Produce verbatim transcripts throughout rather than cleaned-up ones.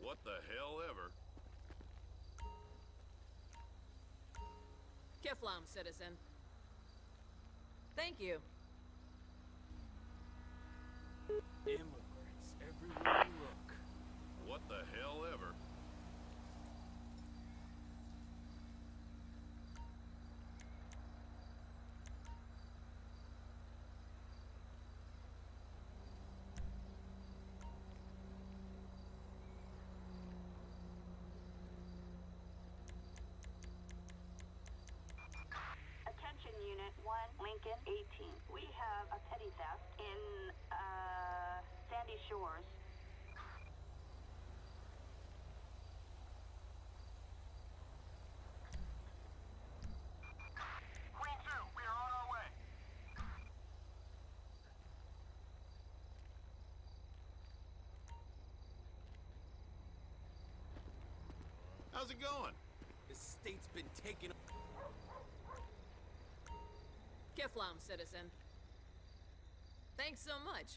What the hell ever? Kiflam, citizen. Thank you. Immigrants everywhere you look. What the hell ever? Unit one, Lincoln eighteen. We have a petty theft in, uh, Sandy Shores. Queen two, we are on our way. How's it going? The state's been taken. Kiflam, citizen. Thanks so much.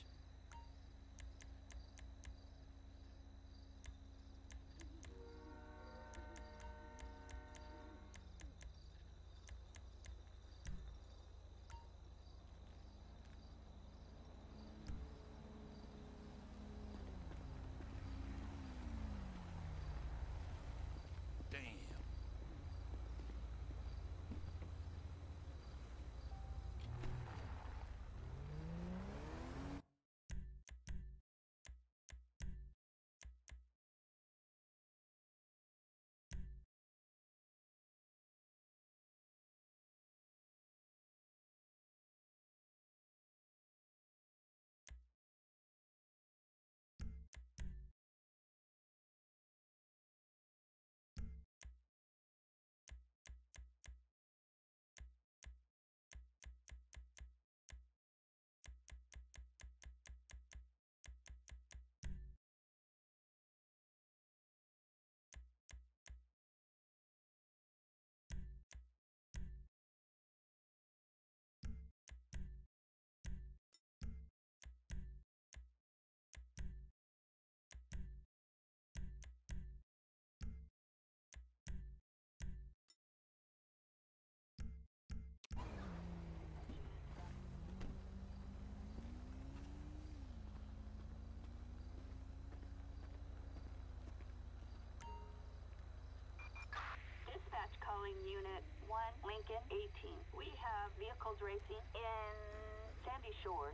Calling Unit one, Lincoln eighteen. We have vehicles racing in Sandy Shores.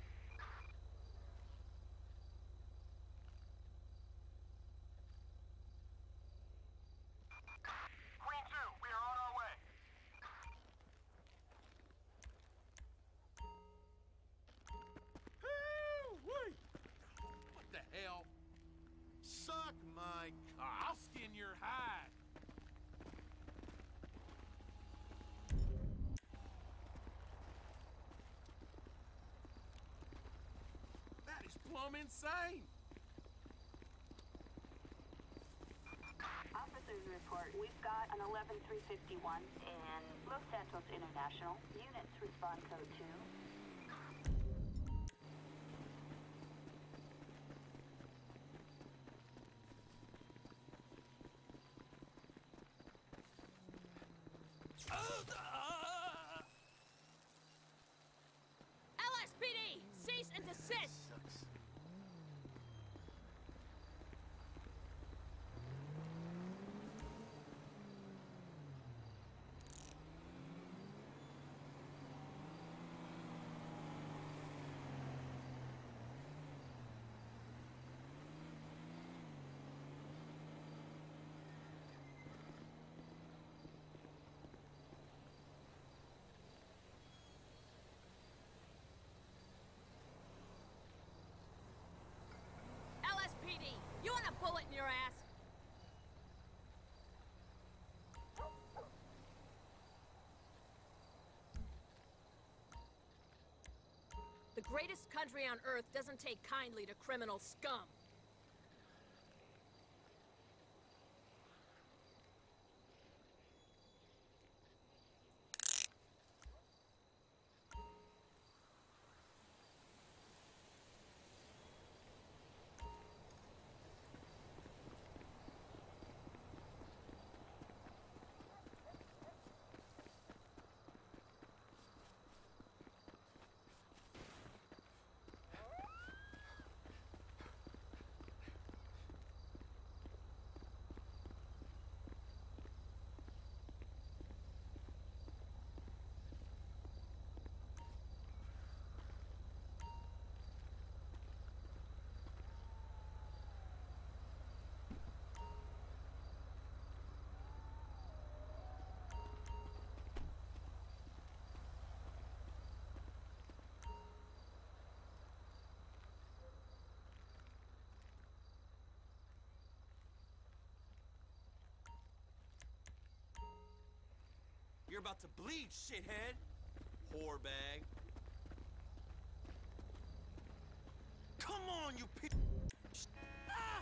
Queen two, we are on our way. Hey, what the hell? Suck my cock. I'll skin your hide. That is plumb insane. Officers report we've got an eleven three fifty-one in Los Santos International. Units respond code two. L S P D! Cease and desist! L S P D, you want a bullet in your ass? The greatest country on Earth doesn't take kindly to criminal scum. you're about to bleed, shithead. Whore bag. Come on, you pe- ah!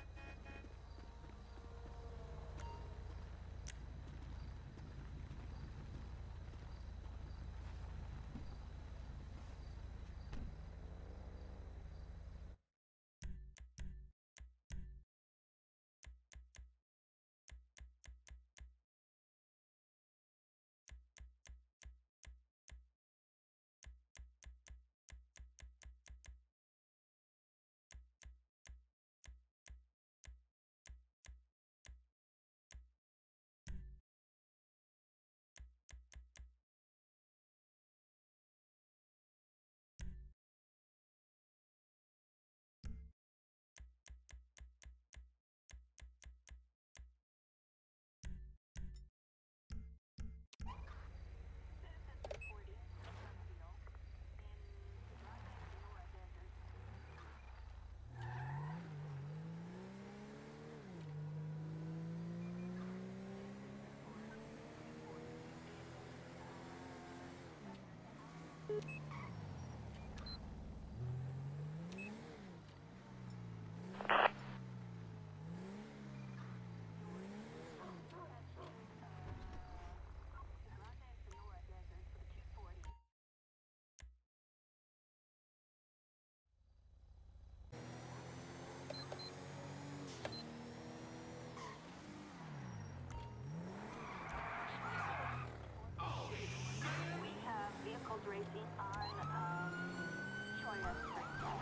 Racing on um, Choya Street.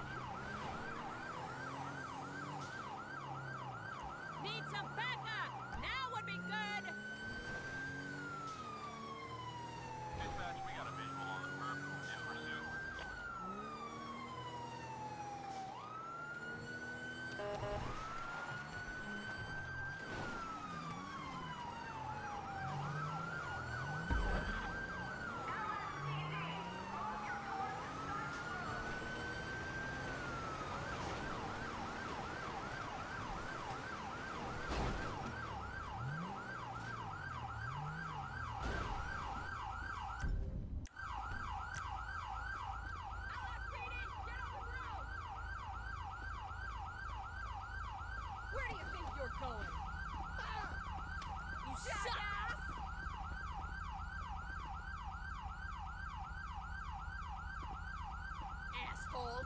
Need some backup! Now would be good! Dispatch, we got a visual on the perp. In pursuit. Where do you think you're going? You suck! Asshole!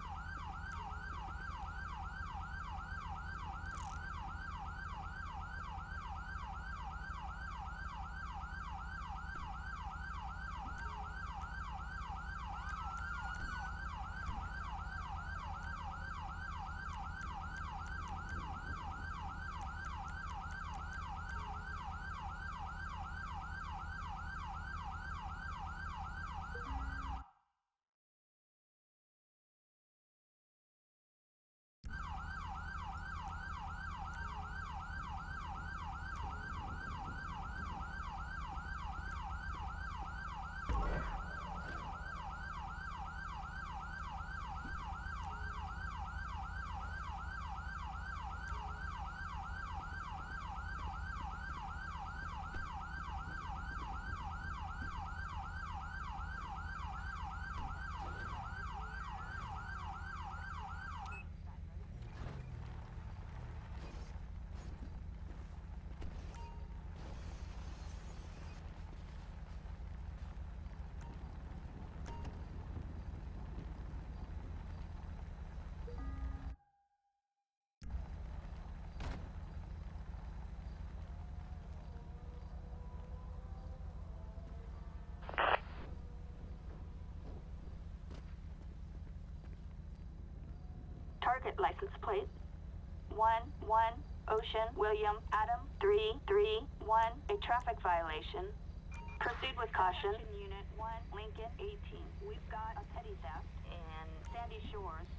Target license plate one one Ocean William Adam three three one. A traffic violation. Proceed with caution. Unit one Lincoln eighteen. We've got a petty theft in Sandy Shores.